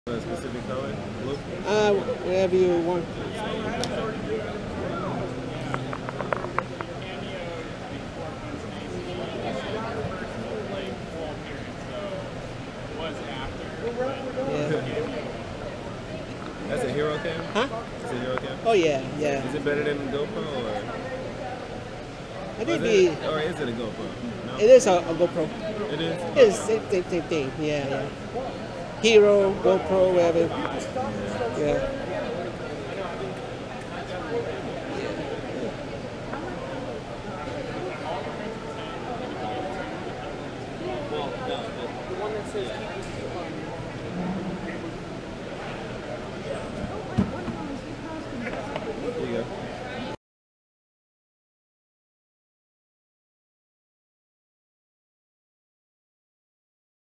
A specific color? Blue? Whatever you want. Yeah. That's a hero cam? Huh? It's a hero cam? Oh yeah, yeah. Is it better than GoPro or? I think Or is it a GoPro? No? it is a GoPro. It is? It's same thing. Yeah, yeah. Hero, GoPro, whatever. Yeah.